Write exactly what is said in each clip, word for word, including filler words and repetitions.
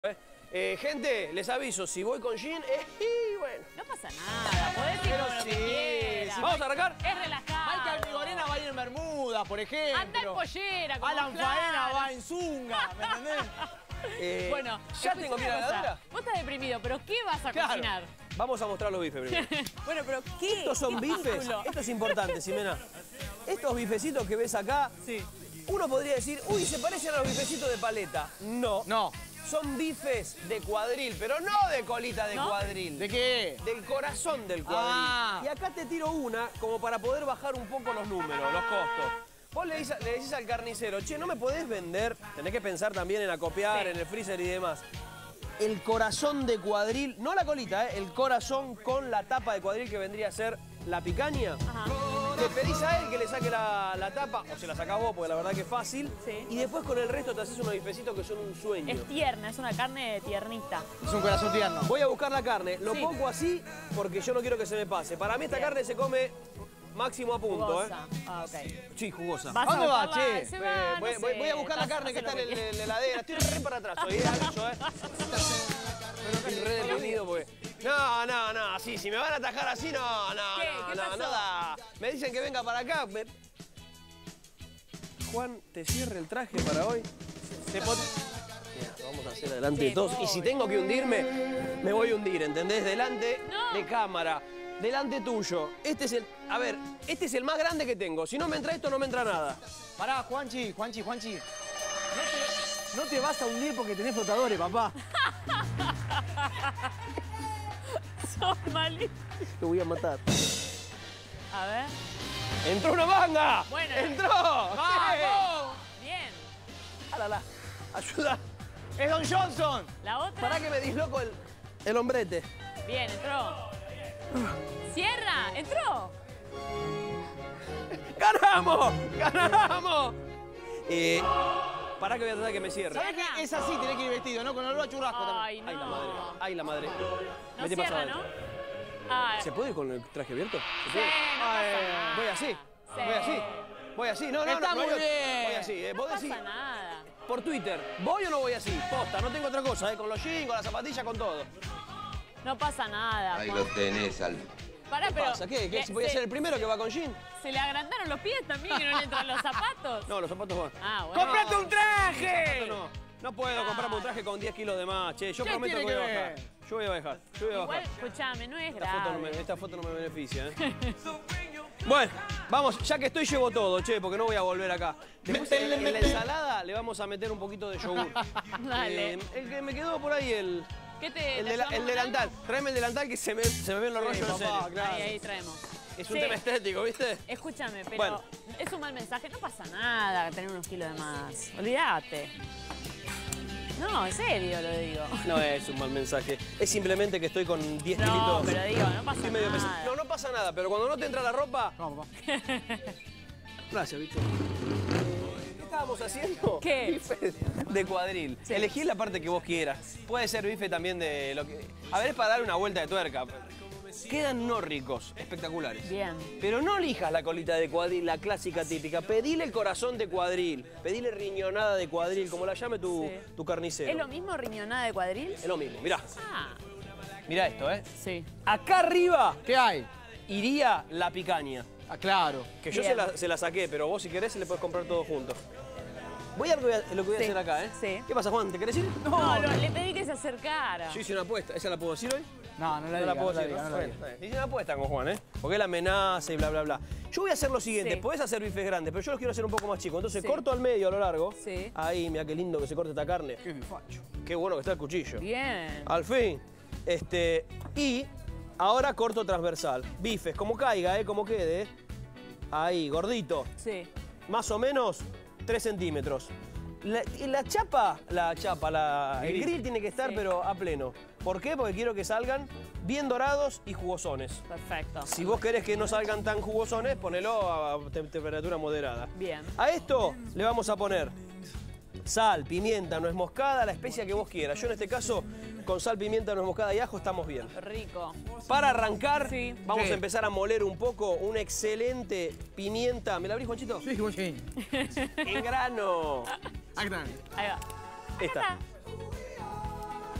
Eh, eh, gente, les aviso, si voy con Gin, eh, y bueno. No pasa nada, podés ir Pero con lo sí, que quieras. sí. ¿Vamos a arrancar? Es relajado. Michael Vigorena va a ir en bermuda, por ejemplo. Anda en pollera, como Alan claro. Faena va en zunga, ¿me entendés? Eh, Bueno, ¿ya escuchá tengo que ir una a la cosa. heladera? Vos estás deprimido, pero ¿qué vas a Claro. cocinar? Vamos a mostrar los bifes primero. Bueno, pero ¿qué? Estos son ¿Qué bifes, título? esto es importante, Ximena. Estos bifecitos que ves acá, Sí. uno podría decir, uy, se parecen a los bifecitos de paleta. No. No. Son bifes de cuadril, pero no de colita de ¿No? cuadril. ¿De qué? Del corazón del cuadril. Ah. Y acá te tiro una como para poder bajar un poco los números, los costos. Vos le decís, le decís al carnicero, che, no me podés vender, tenés que pensar también en acopiar, Sí. en el freezer y demás. El corazón de cuadril, no la colita, ¿eh? El corazón con la tapa de cuadril que vendría a ser la picaña. Ajá. Le pedís a él que le saque la, la tapa, o se la sacás vos, porque la verdad que es fácil. Sí. Y después con el resto te haces unos bifecitos que son un sueño. Es tierna, es una carne tiernita. Es un corazón tierno. Voy a buscar la carne, lo Sí. pongo así porque yo no quiero que se me pase. Para mí esta Bien. carne se come máximo a punto, Jugosa. ¿eh? Ah, ok. Sí, jugosa. Vas ¿A dónde a va, buscarla, che? se Eh, va, voy, no voy- sé, voy a buscar la estás- carne que está hace en, lo el- en la heladera. Estoy re para atrás, hoy, eh, aviso, ¿eh? Estoy re deprimido porque... No, no, no, sí, si me van a atajar así, no, no, ¿Qué? no, ¿Qué no, pasó? nada. Me dicen que venga para acá. me- Juan, ¿te cierre el traje para hoy? Te pot- Mira, lo vamos a hacer delante de Che, todos. Y pobre. si tengo que hundirme, me voy a hundir, ¿entendés? Delante No. de cámara, delante tuyo. Este es el... A ver, este es el más grande que tengo. Si no me entra esto, no me entra nada. Pará, Juanchi, Juanchi, Juanchi. No te, no te vas a hundir porque tenés flotadores, papá. Sos malísimo. Te voy a matar. A ver. ¡Entró una manga! Bueno. ¡Entró! ¡Vamos! Bien. ¡Ah, la, la! ¡Ayuda! ¡Es Don Johnson! La otra. Pará que me disloco el, el hombrete. Bien, entró. Cierra, entró. ¡Ganamos! ¡Ganamos! Eh, pará que voy a tratar de que me cierre. ¿Sabés que es así? Tenés que ir vestido, ¿no? Con olor a churrasco Ay, también. no. ¡Ay, la madre! ¡Ay, la madre! No Vete para cierra, adentro. ¿no? Ah, ¿Se puede ir con el traje abierto? ¿Se sí, puede? no pasa nada. Voy así. Sí. Voy así. Voy así. No, no, Está no. no, muy yo- bien. Voy así. Eh. No Vos pasa decís nada. por Twitter. ¿Voy o no voy así? Posta, no tengo otra cosa, ¿eh? Con los jeans, con las zapatillas, con todo. No pasa nada. Ahí Juan. lo tenés, al... Pará, ¿Qué pero. pasa? ¿Qué? ¿Qué? le- ¿Voy a se- ser el primero que va con jean? Se le agrandaron los pies también, que no le entran los zapatos. No, los zapatos van. Ah, bueno. ¡Cómprate un traje! No, no puedo comprarme un traje con diez kilos de más, che. Yo ¿Qué prometo que tiene voy a que bajar. ver? Yo voy a bajar. Yo voy a Igual, bajar. escuchame, no es Esta foto no, me, grave. esta foto no me beneficia, ¿eh? Bueno, vamos, ya que estoy llevo todo, che, porque no voy a volver acá. Después en, en la ensalada le vamos a meter un poquito de yogur. Dale. Eh, el que me quedó por ahí, el, ¿Qué te el, te dela- ayudamos el con delantal. algo? Tráeme el delantal que se me, se me ven los rollos en papá, serio. claro. Ahí, ahí traemos. Es un Sí. tema estético, ¿viste? Escúchame, pero Bueno. es un mal mensaje. No pasa nada tener unos kilos de más. Olvídate. No, en serio lo digo. No es un mal mensaje. Es simplemente que estoy con diez No, kilitos. pero digo, no pasa Estoy medio pesado. nada. No, no pasa nada, pero cuando no te entra la ropa... Vamos, papá. Gracias, Víctor. ¿Qué estábamos haciendo? ¿Qué? Bife de cuadril. Sí. Elegí la parte que vos quieras. Puede ser bife también de lo que... A ver, es para darle una vuelta de tuerca. Quedan no ricos, espectaculares. Bien. Pero no elijas la colita de cuadril, la clásica típica. Pedile el corazón de cuadril. Pedile riñonada de cuadril, como la llame tu, Sí. tu carnicero. ¿Es lo mismo riñonada de cuadril? Es lo mismo. Mirá, Ah, mirá esto, ¿eh? sí. Acá arriba ¿Qué hay? iría la picaña. Ah, claro. Que yo Bien. se la, se la saqué, pero vos si querés se le puedes comprar todo junto. Voy a ver lo que voy a, lo que voy a Sí, hacer acá, ¿eh? sí. ¿Qué pasa, Juan? ¿Te querés ir? No, lo- le pedí que se acercara. Yo hice una apuesta. ¿Esa la puedo decir hoy? No, no la No la digas, puedo no la decir. digas, ¿no? no la Bueno, digas. está bien. Hice una apuesta con Juan, ¿eh? Porque él amenaza y bla, bla, bla. Yo voy a hacer lo siguiente. Sí. Podés hacer bifes grandes, pero yo los quiero hacer un poco más chicos. Entonces Sí. corto al medio, a lo largo. Sí. Ahí, mira qué lindo que se corte esta carne. Qué bifacho. Qué bueno que está el cuchillo. Bien. Al fin. Este, y ahora corto transversal. Bifes, como caiga, ¿eh? Como quede. Ahí, gordito. Sí. Más o menos tres centímetros. La, y la chapa, la chapa, la, el Grill. grill tiene que estar Sí. pero a pleno. ¿Por qué? Porque quiero que salgan bien dorados y jugosones. Perfecto. Si vos querés que no salgan tan jugosones, ponelo a tem- temperatura moderada. Bien. A esto le vamos a poner sal, pimienta, nuez moscada, la especia que vos quieras. Yo en este caso, con sal, pimienta, nuez moscada y ajo estamos bien. Rico. Para arrancar, Sí. vamos Sí. a empezar a moler un poco una excelente pimienta. ¿Me la abrís, Juanchito? Sí, sí. En grano. Acá está. Ahí va. Esta.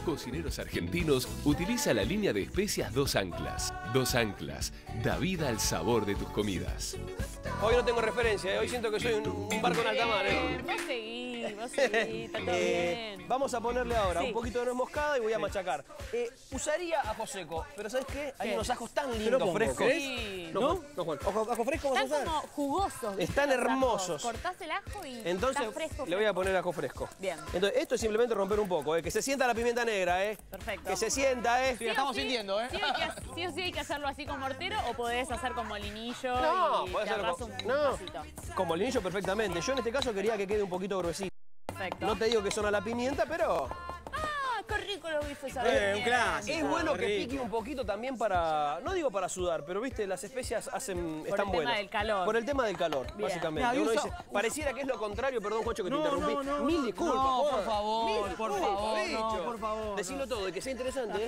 Cocineros Argentinos utiliza la línea de especias Dos Anclas. Dos Anclas, da vida al sabor de tus comidas. Hoy no tengo referencia, ¿eh? Hoy siento que soy un, un barco en alta mar. ¿eh? Vos seguí, vos seguí, está todo Eh, bien. vamos a ponerle ahora Sí. un poquito de nuez moscada y voy a machacar. Eh, usaría ajo seco, pero ¿sabes qué? Hay ¿Qué? unos ajos tan lo lindos, pongo, frescos. ¿querés? Sí. No, ¿No? Juan, no, Juan. Ojo, ajo fresco vas a Están usar. como jugosos. ¿viste? Están Los ajos. hermosos. Cortás el ajo y Entonces está fresco. le voy a fresco. poner ajo fresco. Bien. Entonces esto es simplemente romper un poco, ¿eh? Que se sienta la pimienta negra, ¿eh? Perfecto. Que se sienta, ¿eh? Sí, la estamos Sí o sí, sintiendo, ¿eh? Sí, hay que, ha- sí o sí hay que hacerlo así con mortero o podés hacer con molinillo No, y podés te hacerlo agarrás con- un no. vasito. Como el niño perfectamente. Yo en este caso quería que quede un poquito gruesito. Perfecto. No te digo que son a la pimienta, pero Ah, qué rico los bifes a Eh, un clásico. es bueno que rico. pique un poquito también para, no digo para sudar, pero viste, las especias hacen, Por están el tema buenas. del calor. Por el tema del calor, Bien. básicamente. Mira, y Uno usa- dice, pareciera que es lo contrario, perdón, Juancho, que te No, interrumpí. no, no. Mil disculpas, No, Juan. por favor, Mil por disculpas, favor, no, bicho. por favor, Decilo todo, y que sea interesante, ¿eh?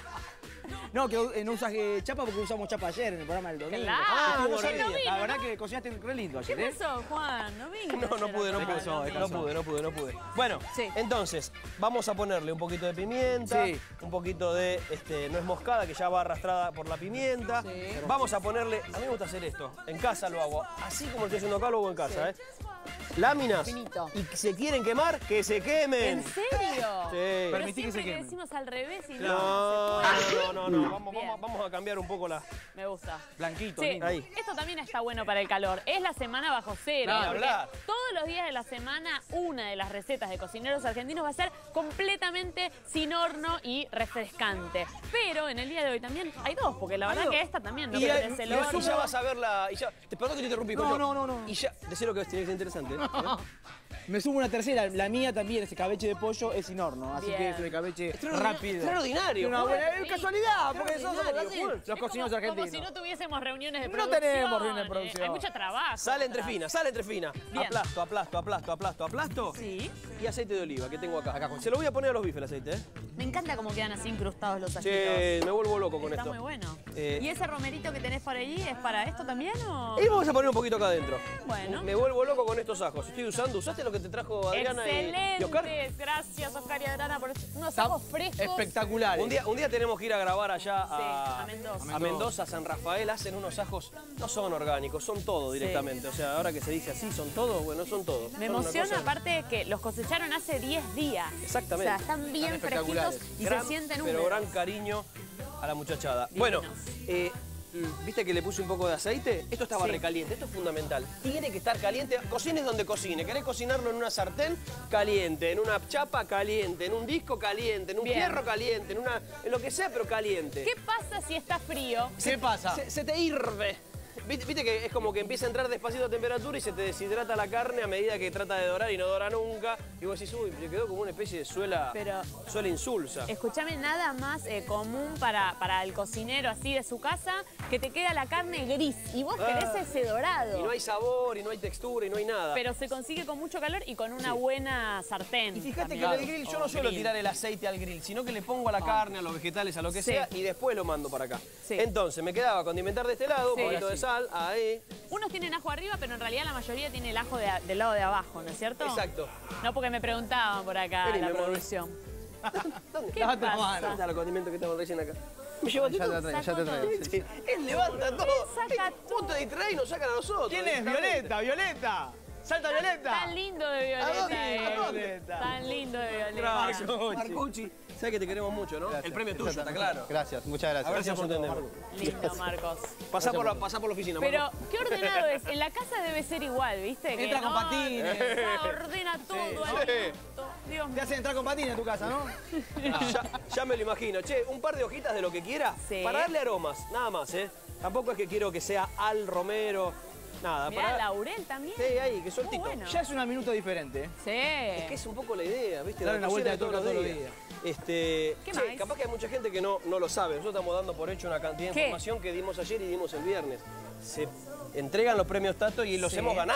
No, que eh, no usas eh, chapa porque usamos chapa ayer en el programa del domingo. Claro, Ah, Estuvo no re sabía. bien. La verdad que cocinaste re lindo ¿Qué ayer, ¿eh? pasó, Juan? No vino. No, no ayer pude, no acá, pude, pasó, no ¿qué vino. no pude, no pude, no pude. Bueno, Sí. entonces, vamos a ponerle un poquito de pimienta, Sí. un poquito de este, nuez moscada, que ya va arrastrada por la pimienta. Vamos a ponerle, a mí me gusta hacer esto, en casa lo hago, así como lo estoy haciendo acá, lo hago en casa, ¿eh? Láminas, Finito. y que se quieren quemar, que se quemen. ¿En serio? Sí. Pero Permití que siempre se que quemen. decimos al revés y No, no, se puede. no, no, no, vamos, Bien. vamos, vamos a cambiar un poco la... Me gusta. Blanquito, Sí, lindo. Ahí. esto también está bueno para el calor. Es la semana bajo cero. Claro, porque hablar. todos los días de la semana, una de las recetas de cocineros argentinos va a ser completamente sin horno y refrescante. Pero en el día de hoy también hay dos, porque la verdad Hay dos. que esta también no Y, ya- tenés el y horno. ya vas a ver la... Y ya, te perdón que te interrumpí, No, Juancho. no, no, no. Y ya, decir lo que tiene que ser interesante. ¿eh? Me sumo una tercera, la mía también, ese cabeche de pollo es sin horno, así Bien. que es un cabeche Extraordinario, rápido. extraordinario, Una Juan. buena es casualidad, porque nosotros somos Extraordinario, así, Juan. los Es como- cocineros Como argentinos. si no tuviésemos reuniones de No producción. tenemos reuniones de eh. producción. Hay mucho trabajo. Sale entre atrás. fina, sale entre fina. Bien. Aplasto, aplasto, aplasto, aplasto, aplasto. Sí. Y aceite de oliva que tengo acá. Se lo voy a poner a los bifes el aceite, ¿eh? Me encanta cómo quedan así incrustados los ajitos. Che, me vuelvo loco con Está esto. muy bueno. Eh, ¿Y ese romerito que tenés por allí es para esto también o...? Y vamos a poner un poquito acá adentro. Bueno. Me vuelvo loco con estos ajos. Estoy usando, ¿usaste lo que te trajo Adriana y- y Oscar? Excelentes, gracias Oscar y Adriana por unos Están ajos frescos. espectaculares. Un día, un día tenemos que ir a grabar allá Sí, a, a Mendoza. a Mendoza, San Rafael. Hacen unos ajos, no son orgánicos, son todo directamente. O sea, ahora que se dice así, son todo, bueno, son todo. Me Son una emociona cosa- aparte que los cosecharon hace diez días. Exactamente. O sea, están bien Están fresquitos espectaculares. y Gran, se sienten pero húmedos. gran cariño a la muchachada. Divinos. Bueno, eh, ¿viste que le puse un poco de aceite? Esto estaba Sí. recaliente, esto es fundamental. Tiene que estar caliente, cocines donde cocine. ¿Querés cocinarlo en una sartén? Caliente. En una chapa, caliente. En un disco, caliente. En un Bien. fierro, caliente. En, una, en lo que sea, pero caliente. ¿Qué pasa si está frío? ¿Qué pasa? Se, se te hirve. ¿Viste, viste que es como que empieza a entrar despacito a temperatura y se te deshidrata la carne a medida que trata de dorar y no dora nunca. Y vos decís, uy, le quedó como una especie de suela, Pero- suela insulsa. Escúchame, nada más eh, común para, para el cocinero así de su casa que te queda la carne gris y vos querés Ah. ese dorado. Y no hay sabor, y no hay textura, y no hay nada. Pero se consigue con mucho calor y con una buena sartén. Y fíjate también. que en el grill yo no O suelo grill. tirar el aceite al grill, sino que le pongo a la carne, a los vegetales, a lo que Sí. sea, y después lo mando para acá. Sí. Entonces, me quedaba condimentar de este lado, Sí. un poquito de sal, ahí. Unos tienen ajo arriba, pero en realidad la mayoría tiene el ajo de a- del lado de abajo, ¿no es cierto? Exacto. No, porque me preguntaban por acá Vení, la mi amor. producción. ¿Dónde? ¿Qué Lávate la pasa? mano. ¿Dónde está los condimentos que estaban recién acá? ¿Me llevaste Ya te todo? traigo, ya Sacó te traigo. todo. Sí, Él levanta todo. saca Él, Punto de distraer y nos sacan a nosotros. ¿Quién es? directamente. Violeta, Violeta. Salta Violeta. Tan lindo de ¿A Violeta. dónde? eh. ¿A dónde? Tan lindo de Violeta. Gracias, Marcucci. Sabes que te queremos mucho, ¿no? El premio es tuyo, está claro. Gracias, muchas A gracias. ver si nos entendemos. Lindo, Marcos. Pasá por la, pasá por la oficina, Pero, Marco. qué ordenado es. En la casa debe ser igual, ¿viste? Que Entra con no, patines. ya ordena todo. ahí. Dios Te mío. hacen entrar con patines en tu casa, ¿no? Ya, ya me lo imagino. Che, un par de hojitas de lo que quiera Sí. para darle aromas, nada más, ¿eh? Tampoco es que quiero que sea al romero, nada. Mirá, para... laurel también. Sí, ahí, que Muy sueltito. bueno. Ya es una minuto diferente. ¿eh? Sí. Es que es un poco la idea, ¿viste? Darle La una vuelta cocina de tuerca todos los días. Este, ¿Qué che, más? capaz que hay mucha gente que no, no lo sabe. Nosotros estamos dando por hecho una cantidad de ¿Qué? información que dimos ayer y dimos el viernes. Se entregan los premios Tato y los Sí. hemos ganado.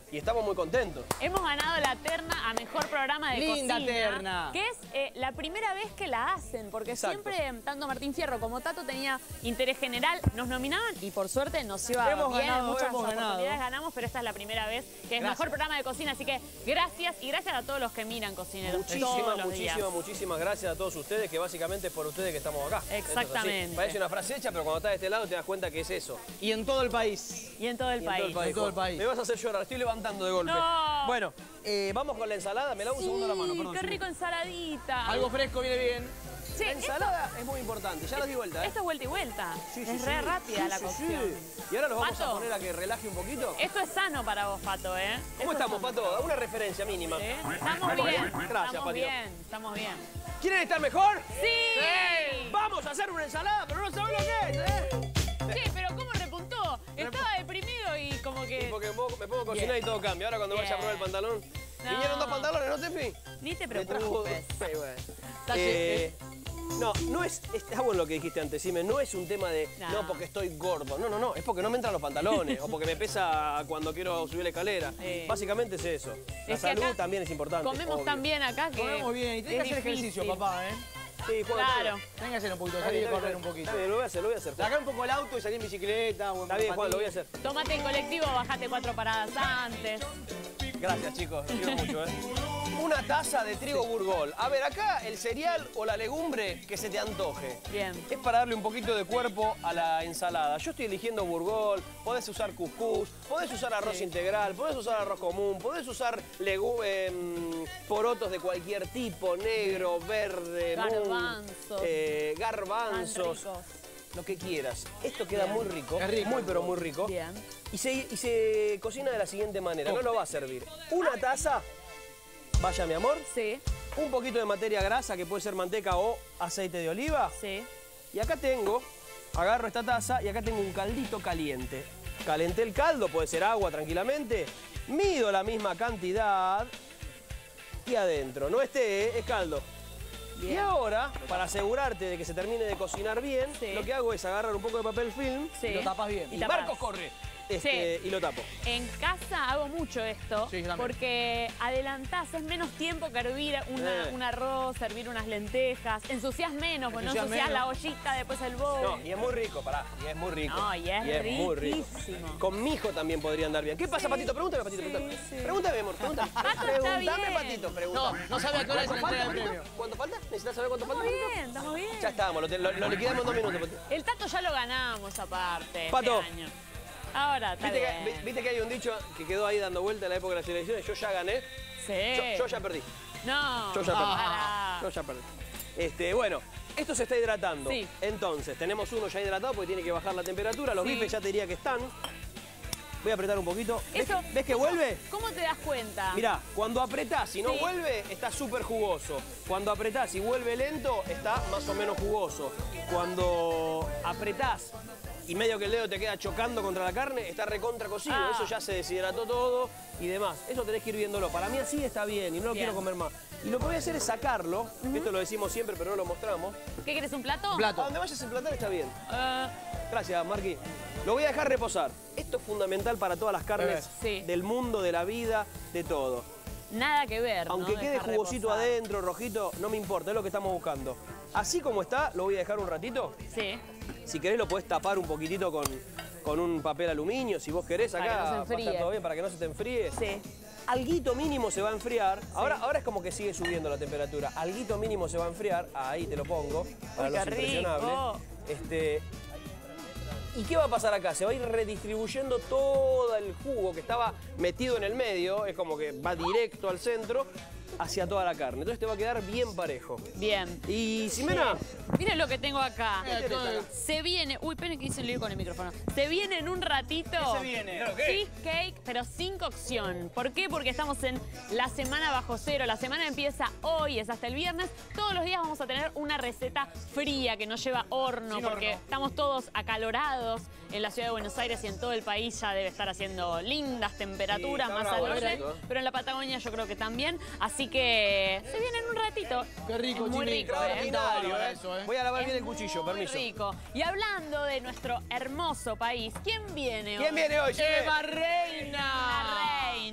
y estamos muy contentos. Hemos ganado la terna a Mejor Programa de Linda Cocina. terna. Que es eh, la primera vez que la hacen, porque Exacto. siempre, tanto Martín Fierro como Tato tenía interés general, nos nominaban y por suerte nos iba Hemos bien, ganado, muchas hemos oportunidades ganado. ganamos, pero esta es la primera vez que es Gracias. Mejor Programa de Cocina, así que gracias y gracias a todos los que miran Cocineros todos Muchísimas, los días. muchísimas, muchísimas gracias a todos ustedes, que básicamente es por ustedes que estamos acá. Exactamente. Esto es así. Parece una frase hecha, pero cuando estás de este lado te das cuenta que es eso. Y en todo el país. Y en todo el Y en país. todo el país. En todo el Juan. país. Me vas a hacer llorar, estoy levantando de golpe. No. Bueno, eh, vamos con la ensalada, me lavo un segundo la mano, perdón. qué sí. rico ensaladita. Algo fresco viene bien. Sí, La esto, ensalada es muy importante, ya la di vuelta, ¿eh? esto es vuelta y vuelta. Sí, sí, es sí. re rápida Sí, la sí, cocción. sí. Y ahora los vamos a Pato. poner a que relaje un poquito. Esto es sano para vos, Pato, ¿eh? ¿Cómo Esto estamos, es sano. Pato? Da una referencia mínima. ¿Sí? Estamos bien. Gracias, estamos Patito. bien, estamos bien. ¿Quieren estar mejor? ¡Sí! Vamos a hacer una ensalada, pero no saben lo que es, ¿eh? Che, pero ¿cómo repuntó? Estaba deprimido y como Y que... porque me pongo, me pongo a cocinar y todo cambia. Ahora cuando vaya a probar el pantalón. No. Vinieron dos pantalones, ¿no, Tefi? Ni te Me trajo dos. preocupes. Sí, bueno. Está Eh, no, no es, está bueno lo que dijiste antes, Sime, no es un tema de, no. No. porque estoy gordo, no, no, no, es porque no me entran los pantalones o porque me pesa cuando quiero subir la escalera. Sí. Básicamente es eso. La Es que salud acá también es importante. Comemos obvio. tan bien acá que... Comemos bien. Y tenés es que hacer ejercicio, difícil. papá, ¿eh? Sí, Juan, Claro. Tenés que hacer un poquito, está salir bien, y está correr bien, un poquito. está bien, lo voy a hacer, lo voy a hacer. Juan. Sacar un poco el auto y salir en bicicleta. O en Está bien, Juan, lo voy a patín. hacer. Tómate el colectivo, bajate cuatro paradas antes. Gracias, chicos, te quiero mucho, ¿eh? Una taza de trigo burgol. A ver, acá el cereal o la legumbre que se te antoje. Bien. Es para darle un poquito de cuerpo a la ensalada. Yo estoy eligiendo burgol, podés usar cuscús, podés usar arroz Sí. integral, podés usar arroz común, podés usar legu- em, porotos de cualquier tipo, negro, verde, mung, Garbanzos. eh, Tan garbanzos, ricos. lo que quieras. Esto queda Bien. muy rico, Es rico. muy pero muy rico. Bien. Y se, y se cocina de la siguiente manera, no lo va a servir. Una taza, vaya mi amor, Sí, un poquito de materia grasa, que puede ser manteca o aceite de oliva. sí. Y acá tengo, agarro esta taza y acá tengo un caldito caliente. Calenté el caldo, puede ser agua tranquilamente. Mido la misma cantidad y adentro. No este, es caldo. Bien. Y ahora, para asegurarte de que se termine de cocinar bien, Sí. lo que hago es agarrar un poco de papel film Sí. Y lo tapas bien. Y y tapás. Marcos corre. Este, y lo tapo. En casa hago mucho esto Sí, yo también. porque adelantás, es menos tiempo que hervir una- Eh. un arroz, hervir unas lentejas, ensucias menos, porque no Ensucias ensucias la menos. ollita, después el bowl. No, y es muy rico, pará, y es muy rico. No, y es muy rico. riquísimo. Con mi hijo también podría andar bien. ¿Qué pasa, Patito? Pregúntame, Patito, Sí, pregúntame. sí. Pregúntame, amor, pregúntame. Pato, está Pregúntame, bien. Patito, pregúntame. No, no sabe a qué hora es la ¿Cuánto entrega falta, del Patito? premio. ¿Cuánto falta? ¿Necesitas saber cuánto Estamos falta? bien, estamos bien. Ya estamos, lo, lo- lo liquidamos en dos minutos, Patito. El tato ya lo ganamos aparte Pato. este año. Ahora, está ¿Viste bien. que, vi- viste que hay un dicho que quedó ahí dando vuelta en la época de las elecciones? Yo ya gané, Sí. yo, yo ya perdí. No. Yo ya perdí. Pará. Yo ya perdí. Este, bueno, esto se está hidratando. Sí. Entonces, tenemos uno ya hidratado porque tiene que bajar la temperatura. Los Sí. bifes ya te diría que están. Voy a apretar un poquito. ¿Ves, Eso- ¿ves que vuelve? ¿Cómo te das cuenta? Mirá, cuando apretás y no Sí. vuelve, está súper jugoso. Cuando apretás y vuelve lento, está más o menos jugoso. Cuando apretás y medio que el dedo te queda chocando contra la carne, está recontra cocido. Ah. Eso ya se deshidrató todo y demás. Eso tenés que ir viéndolo. Para mí así está bien y no lo Bien. quiero comer más. Y lo que voy a hacer es sacarlo, que esto lo decimos siempre pero no lo mostramos. ¿Qué quieres, un plato? A Plato. donde vayas a emplatar está bien. Eh, Gracias, Marqui. Lo voy a dejar reposar. Esto es fundamental para todas las carnes Sí. del mundo, de la vida, de todo. nada que ver, ¿no? Aunque quede Dejar jugosito reposar. adentro, rojito, no me importa, es lo que estamos buscando. Así como está, lo voy a dejar un ratito. Sí. Si querés lo podés tapar un poquitito con, con un papel aluminio, si vos querés Para acá. que no se va a estar enfríe. todo bien, para que no se te enfríe. Sí. Alguito mínimo se va a enfriar. Ahora, ahora es como que sigue subiendo la temperatura. Alguito mínimo se va a enfriar. Ahí te lo pongo. Para Uy, los qué rico. impresionables. Este, ¿Y qué va a pasar acá? Se va a ir redistribuyendo todo el jugo que estaba metido en el medio. Es como que va directo al centro hacia toda la carne. Entonces te va a quedar bien parejo. Bien. Y Ximena, Miren lo que tengo acá. ¿qué tenés acá? Se viene, uy, esperen que hice el lío con el micrófono. Se viene en un ratito. ¿Qué se viene? Cheesecake, pero sin cocción. ¿Por qué? Porque estamos en la semana bajo cero. La semana empieza hoy, es hasta el viernes. Todos los días vamos a tener una receta fría que no lleva horno, Sin porque horno. estamos todos acalorados en la ciudad de Buenos Aires y en todo el país ya debe estar haciendo lindas temperaturas, Sí, está más bravo al el norte, asunto, ¿eh? pero en la Patagonia yo creo que también. Así que se viene en un ratito. Qué rico, Es muy Jimmy. rico, ¿eh? Extraordinario, Bárbaro ¿eh? eso, ¿eh? Voy a lavar bien el Es cuchillo, muy permiso. rico. Y hablando de nuestro hermoso país, ¿quién viene hoy? ¿Quién viene hoy, Jimmy? Eva Reina. La reina.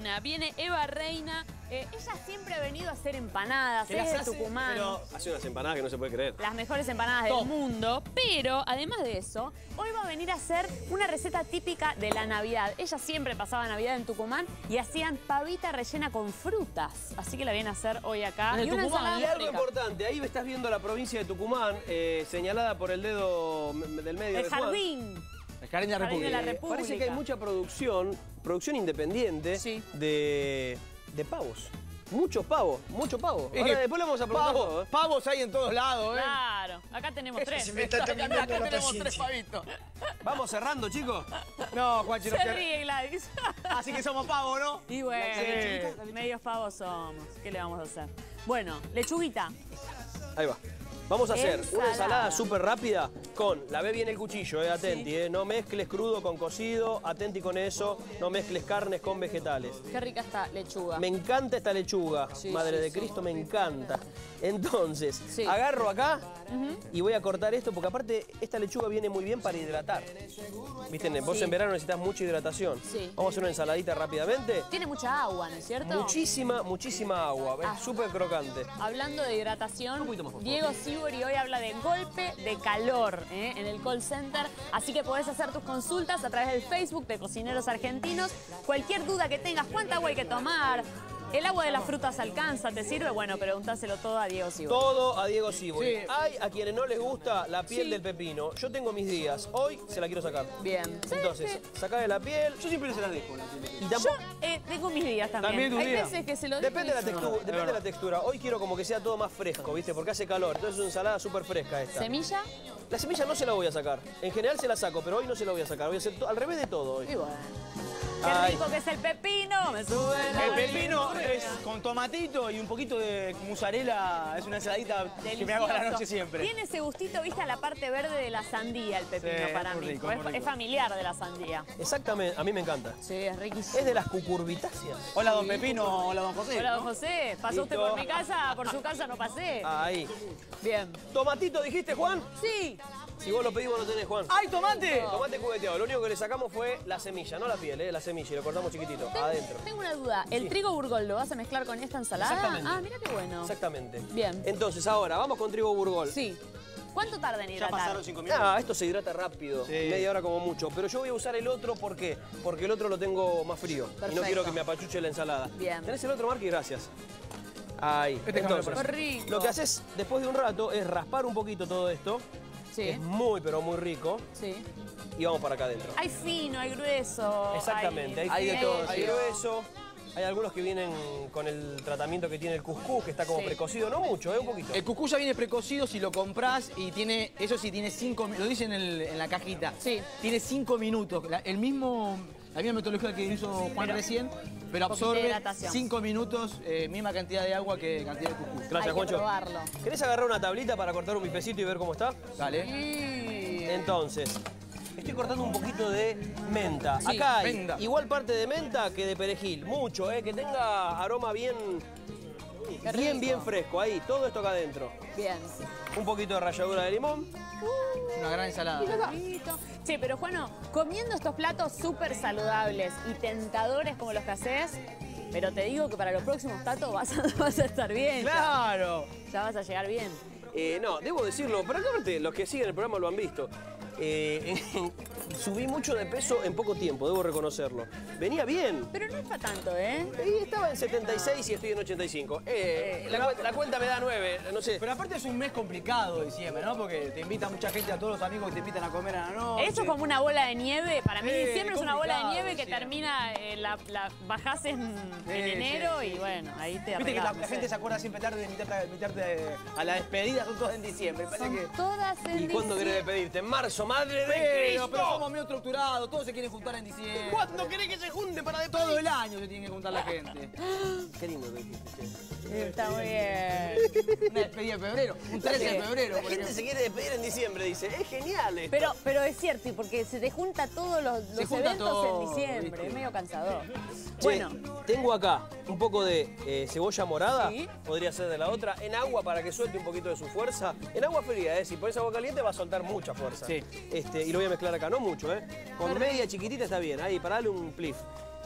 Reina. Viene Eva Reina. Eh, ella siempre ha venido a hacer empanadas, ¿Qué es las de hace? Tucumán. Pero hace unas empanadas que no se puede creer. Las mejores empanadas Top. del mundo. Pero, además de eso, hoy va a venir a hacer una receta típica de la Navidad. Ella siempre pasaba Navidad en Tucumán y hacían pavita rellena con frutas. Así que la viene a hacer hoy acá. En el Y una Tucumán, ensalada Y algo rica. importante, ahí estás viendo la provincia de Tucumán, eh, señalada por el dedo m- del medio El de Juan. jardín. El Jardín de la Jardín de la República. República. Parece que hay mucha producción, producción independiente Sí. de, de pavos. Muchos pavos, muchos pavos. Eh, Ahora, después le vamos a preguntar pavos, todo, ¿eh? pavos hay en todos lados, ¿eh? Claro, acá tenemos tres. me está terminando Acá la tenemos tres paciencia. pavitos. Vamos cerrando, chicos. No, Juanchi, no Se quiero- ríe Gladys. Así que somos pavos, ¿no? Y bueno, Sí. medios pavos somos. ¿Qué le vamos a hacer? Bueno, lechuguita. Ahí va. Vamos a hacer Ensalada. una ensalada súper rápida con, la ve bien el cuchillo, eh, atenti, Sí. eh, no mezcles crudo con cocido, atenti con eso, no mezcles carnes con vegetales. Qué rica esta lechuga. Me encanta esta lechuga, Sí, madre sí, de sí. Cristo, me encanta. Entonces, Sí. agarro acá y voy a cortar esto, porque aparte esta lechuga viene muy bien para hidratar. Viste, vos Sí. en verano necesitas mucha hidratación. Sí. Vamos a hacer una ensaladita rápidamente. Tiene mucha agua, ¿no es cierto? Muchísima, muchísima agua, Ah. es súper crocante. Hablando de hidratación, Un poquito más, por favor. Diego Sibori hoy habla de golpe de calor ¿eh? en el call center. Así que podés hacer tus consultas a través del Facebook de Cocineros Argentinos. Cualquier duda que tengas, cuánta agua hay que tomar, el agua de las frutas alcanza, ¿te sirve? Bueno, preguntáselo todo a Diego Sibori. Todo a Diego Sibori. Sí. Hay a quienes no les gusta la piel Sí. del pepino. Yo tengo mis días. Hoy se la quiero sacar. Bien. Entonces, sacale la piel. Yo siempre se las dejo. la piel. Y Yo tampoco... eh, tengo mis días también. También tus Hay días. veces que se lo Depende de la digo y textura, no. depende de la textura. Hoy quiero como que sea todo más fresco, ¿viste? Porque hace calor. Entonces es una ensalada súper fresca esta. ¿Semilla? La semilla no se la voy a sacar. En general se la saco, pero hoy no se la voy a sacar. Voy a hacer to- al revés de todo hoy. Y bueno. Qué Ay. rico que es el pepino. Me sube la El pepino alegría. es con tomatito y un poquito de mozzarella. Es una ensaladita que me hago a la Delicioso. noche siempre. Tiene ese gustito, viste, a la parte verde de la sandía, el pepino Sí, para muy mí. rico, es, muy rico. es familiar de la sandía. Exactamente, a mí me encanta. Sí, es riquísimo. Es de las cucurbitáceas. Hola, don Pepino. Hola, don José. Hola, ¿no? don José. ¿Pasó usted Listo. por mi casa? ¿Por su casa no pasé? Ahí. Bien. Tomatito, dijiste, Juan. Sí. Si vos lo pedís, vos lo tenés, Juan. ¡Ay, tomate! Tomate cubeteado. Lo único que le sacamos fue la semilla, no la piel, ¿eh? La semilla. Y lo cortamos chiquitito, adentro. Tengo una duda. ¿El Sí. trigo burgol lo vas a mezclar con esta ensalada? Exactamente. Ah, mira qué bueno. Exactamente. Bien. Entonces, ahora, vamos con trigo burgol. Sí. ¿Cuánto tarda en Ya hidratar? pasaron cinco minutos. Ah, esto se hidrata rápido, Sí. media hora como mucho. Pero yo voy a usar el otro, ¿por qué? Porque el otro lo tengo más frío. Y no Perfecto. quiero que me apachuche la ensalada. Bien. ¿Tenés el otro, Marqui? Gracias. Ahí. Este Entonces, Qué rico. lo que haces después de un rato es raspar un poquito todo esto. Sí. Es muy, pero muy rico. Sí. Y vamos para acá adentro. Hay fino, hay grueso. Exactamente. Hay, hay de fino, todo, hay sí. grueso. Hay algunos que vienen con el tratamiento que tiene el cuscús, que está como Sí. precocido. No mucho, ¿eh? Un poquito. El cucú ya viene precocido si lo compras y tiene, eso sí, tiene cinco minutos, lo dice en, el- en la cajita. Sí. Tiene cinco minutos, la, el mismo, la misma metodología que hizo Juan Pero- recién, pero poquito de absorbe hidratación. cinco minutos, eh, misma cantidad de agua que cantidad de cucú. Gracias, Hay que Juancho. probarlo. ¿Querés agarrar una tablita para cortar un bifecito y ver cómo está? Dale. Sí. Entonces, estoy cortando un poquito de menta. Sí, Acá hay menta. igual parte de menta que de perejil. Mucho, ¿eh? Que tenga aroma bien, Qué bien, rico. bien fresco. Ahí, todo esto acá adentro. Bien. Un poquito de ralladura de limón. Una gran ensalada. Rico. Sí, pero Juano, comiendo estos platos súper saludables y tentadores como los que haces, pero te digo que para los próximos tatos vas a, vas a estar bien. ya. ¡Claro! Ya vas a llegar bien. Eh, no, debo decirlo, pero aparte, los que siguen el programa lo han visto. Eh, subí mucho de peso en poco tiempo, debo reconocerlo. Venía bien. Pero no es para tanto, ¿eh? Y estaba en setenta y seis y estoy en ochenta y cinco. Eh, la, cu- la cuenta me da nueve, no sé. Pero aparte es un mes complicado diciembre, ¿no? Porque te invita mucha gente, a todos los amigos que te invitan a comer a la noche. Eso es como una bola de nieve. Para mí Sí, diciembre es una bola de complicado, nieve que sí. termina, eh, la, la bajás en, en Sí, enero sí, y sí. bueno, ahí te Viste que la, arreglás, la no gente sé. se acuerda siempre tarde de invitarte, a- invitarte a la despedida, son todos en diciembre. Parece Son que... todas en ¿Y cuándo querés diciembre. despedirte? ¿En marzo, madre de Pero, Cristo? pero somos medio estructurados, todos se quieren juntar en diciembre. ¿Cuándo querés que se junte para despedir? Todo el año se tiene que juntar la gente. Qué lindo que dijiste, che. Está muy bien. Una despedida en febrero, un trece de febrero, La por gente ejemplo. se quiere despedir en diciembre, dice. Es genial esto. Pero, pero es cierto, y porque se te junta todos los, Se los junta eventos todo, en diciembre, ¿viste? es medio cansador. Che, Bueno, tengo acá un poco de eh, cebolla morada, Sí. podría ser de la otra, en agua para que suelte un poquito de su fuerza. En agua fría, ¿eh? Si pones agua caliente va a soltar mucha fuerza. Sí. Este, y lo voy a mezclar acá, no mucho, ¿eh? Con Qué media chiquitita está bien, ahí, para darle un plif.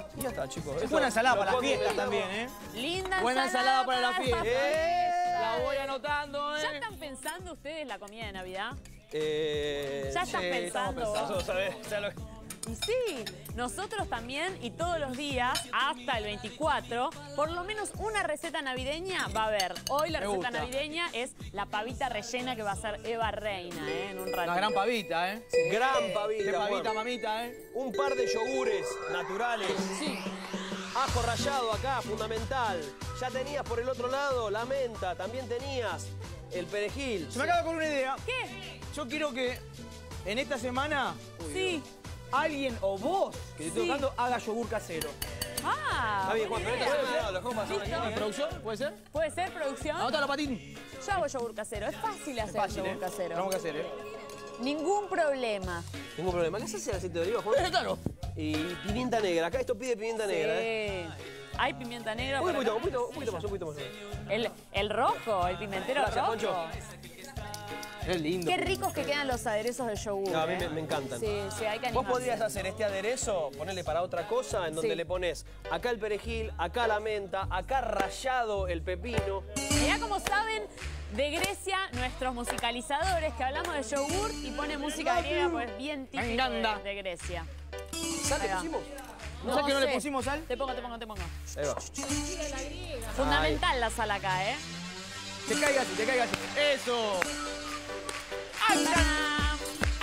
Y ya está, chicos. Es Esto buena ensalada lo para la fiesta condimentamos. también, ¿eh? Linda Buena ensalada para la fiesta. ¡Eh! La voy anotando, ¿eh? ¿Ya están pensando ustedes la comida de Navidad? Eh, ¿Ya están sí, estamos pensando? Nosotros, ¿sabés? Ya lo- Y sí, nosotros también y todos los días, hasta el veinticuatro, por lo menos una receta navideña va a haber. Hoy la Me receta gusta. navideña es la pavita rellena que va a hacer Eva Reina, ¿eh? En un ratito. Una gran pavita, ¿eh? Gran pavita. Qué pavita, Juan. mamita, ¿eh? Un par de yogures naturales. Ajo rallado acá, fundamental. Ya tenías por el otro lado la menta, también tenías el perejil. Se me acaba con una idea. ¿Qué? Yo quiero que en esta semana Sí. alguien o vos, que te estoy Sí. tocando, haga yogur casero. Ah, Está bien, Juan, buena pero idea. esta semana lo dejamos pasar Listo. aquí. ¿Producción? ¿Puede ser? ¿Puede ser producción? Anótalo, Patín. Yo hago yogur casero. Es fácil hacer Fácil, yogur ¿eh? casero. Tenemos que hacer, ¿eh? Ningún problema. Ningún problema. ¿Qué se hace el aceite de oliva, Juan? Eh, claro. Y pimienta negra. Acá esto pide pimienta negra, ¿eh? Sí. Hay pimienta negra. Un por poquito, acá. un poquito, un poquito más, un poquito más. El, el rojo, el pimentero Gracias, rojo. Poncho. Es lindo. Qué ricos que quedan los aderezos de yogur. No, a mí ¿eh? me, me encantan. Sí, sí, hay que Vos animarse. podrías hacer este aderezo, ponerle para otra cosa, en donde Sí. le pones acá el perejil, acá la menta, acá rallado el pepino. Mirá como saben de Grecia nuestros musicalizadores que hablamos de yogur y ponen música griega pues bien típico de, encanta. de Grecia. ¿Sal le Ahí va. pusimos? ¿No sabes que no le sé. pusimos sal? Te pongo, te pongo, te pongo. Ahí va. Fundamental la sal acá, ¿eh? Te caiga así, te caiga así. ¡Eso! ¡Tarán!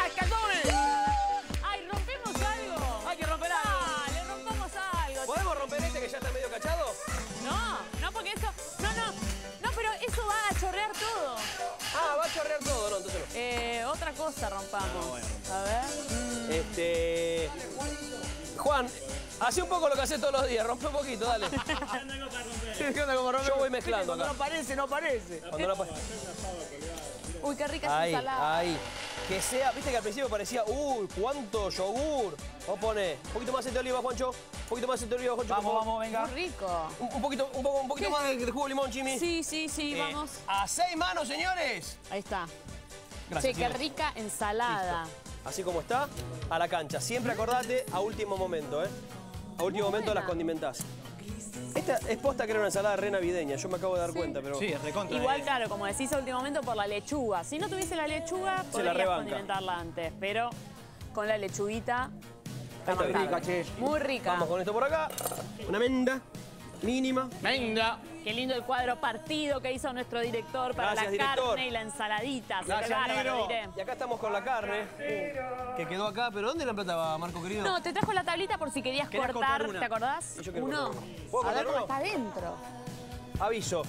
¡Ay, rompemos algo! ¡Hay que romper algo! ¡Dale, rompamos algo! ¿Podemos romper este que ya está medio cachado? No, no, porque eso... No, no, no, pero eso va a chorrear todo. Ah, va a chorrear todo, no, entonces no. Eh, otra cosa rompamos. A ver. Este. Juan, hace un poco lo que haces todos los días, rompe un poquito, dale. ¿Qué onda como romper? Yo voy mezclando Cuando acá. no aparece, no aparece. Cuando la pa- Uy, qué rica esa Ahí, ensalada. ahí. Que sea, viste que al principio parecía, uy, cuánto yogur. Vos ponés un poquito más de aceite de oliva, Juancho. Un poquito más de aceite de oliva, Juancho. Vamos, por favor. vamos, venga. Muy rico. Un, un poquito, un poco, un poquito ¿Qué? más de, de jugo de limón, Jimmy. Sí, sí, sí, Eh, vamos. A seis manos, señores. Ahí está. Gracias, Che, qué Jimmy. rica ensalada. Así como está, a la cancha. Siempre acordate a último momento, ¿eh? A último momento buena. las condimentás. Esta es posta que era una ensalada re navideña, yo me acabo de dar cuenta, pero... Sí, recontra. Igual, claro, como decís a último momento, por la lechuga. Si no tuviese la lechuga, la podrías rebanca. condimentarla antes. Pero con la lechuguita, está Ahí está, marcado. rica, che. Muy rica. Vamos con esto por acá. Una menda mínima. Venga. Qué lindo el cuadro partido que hizo nuestro director para Gracias, la director. carne y la ensaladita. Se Gracias, ve bárbaro, negro. diré. Y acá estamos con la carne, que quedó acá. ¿Pero dónde la plata, Marco querido? No, te trajo la tablita por si querías Querías cortar, cortar una. ¿te acordás? Y yo quiero Uno. cortar uno. ¿Puedo A ver cortar cómo uno? está adentro. Aviso.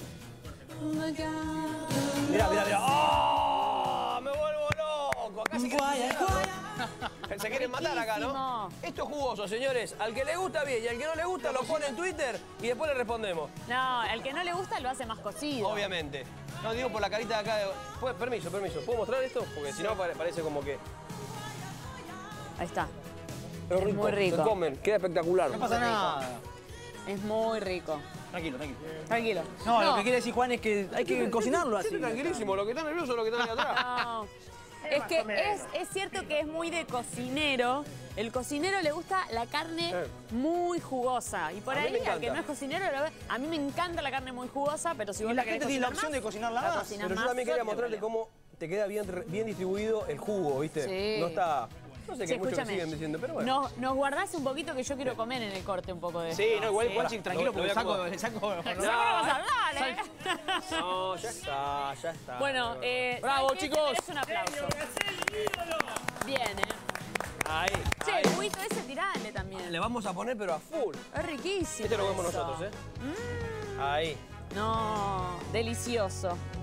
Mirá, mirá, mirá. ¡Oh! Me vuelvo loco. Acá se quieren, se quieren matar acá, ¿no? Riquísimo. Esto es jugoso, señores. Al que le gusta bien y al que no le gusta lo pone en Twitter y después le respondemos. No, el que no le gusta lo hace más cocido. Obviamente. No digo por la carita de acá. De... Pues, permiso, permiso. ¿Puedo mostrar esto? Porque si no pare- parece como que... Ahí está. Es Es muy rico. Se comen, queda espectacular. No pasa nada. Es muy rico. Tranquilo, tranquilo. Tranquilo. No, lo que quiere decir Juan es que hay que cocinarlo así. Siempre tranquilísimo. Lo que está nervioso es lo que está ahí atrás. No. Es que es, es cierto que es muy de cocinero. El cocinero le gusta la carne Eh. muy jugosa. Y por A mí ahí, me al que encanta. no es cocinero, lo ve- a mí me encanta la carne muy jugosa, pero si Y vos la la querés gente tiene la cocinar opción de más, cocinarla la más. cocinás Pero yo más. también quería No te mostrarle problema. cómo te queda bien, bien distribuido el jugo, ¿viste? Sí. No está... No sé Sí, qué mucho que escúchame. siguen diciendo, pero bueno. Nos, nos guardás un poquito que yo quiero comer en el corte un poco de Sí, esto. no, igual Sí. Juanchi, tranquilo, Lo- lo porque voy a saco, acomodar. saco. No, vamos a hablar, ¿eh? No, ya está, ya está. Bueno, eh, Bravo, ¿sabes qué? chicos. Es un aplauso. Bien, ¿eh? Ahí, Che, ahí. el juguito ese tirale también. Le vamos a poner, pero a full. Es riquísimo. Este lo vemos eso. nosotros, ¿eh? Ahí. No, delicioso.